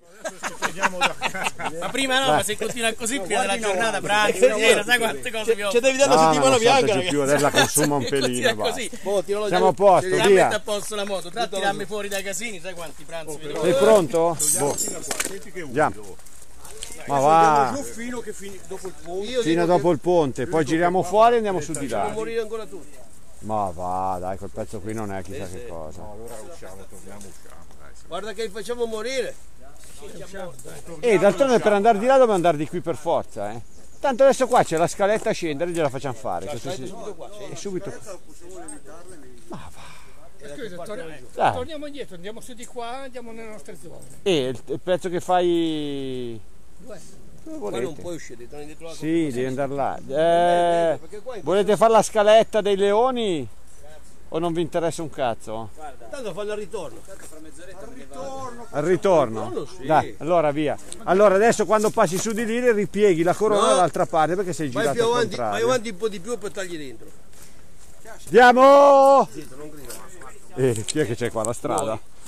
Ma prima no, ma se continua così prima della giornata, pranzo, cena, sai quante cose vi ho. Ci devi dare la settimana bianca, più, adesso la consuma un pelino. Così. Siamo a posto, Già via. mette a posto la moto, tra tirarmi fuori dai casini, sai quanti pranzi mi devo. Sei pronto? Boh. Già. Ma va. Fino dopo il ponte. Fino dopo il ponte, poi giriamo fuori e andiamo su di là. morire ancora tutti. Ma va, dai, quel pezzo qui non è chissà che cosa. Allora usciamo, torniamo. Guarda che li facciamo morire. E d'altronde per andare di là dobbiamo andare di qui per forza, eh. Tanto adesso qua c'è la scaletta a scendere, gliela facciamo fare. E subito qua. Ma va. Scusa, torniamo indietro, andiamo su di qua, andiamo nelle nostre zone. E il pezzo che fai... Dove Qua non volete? puoi uscire, torni dietro la Sì, devi andare là. Volete fare la scaletta dei leoni? O non vi interessa un cazzo? Tanto fanno il ritorno. Al ritorno? Sì. Dai, allora via. Allora adesso quando passi su di lì ripieghi la corona dall'altra parte perché sei Vai girato più al avanti, vai contrario. avanti un po' di più e poi tagli dentro. Andiamo! Dietro, non grida. Chi è che c'è qua la strada?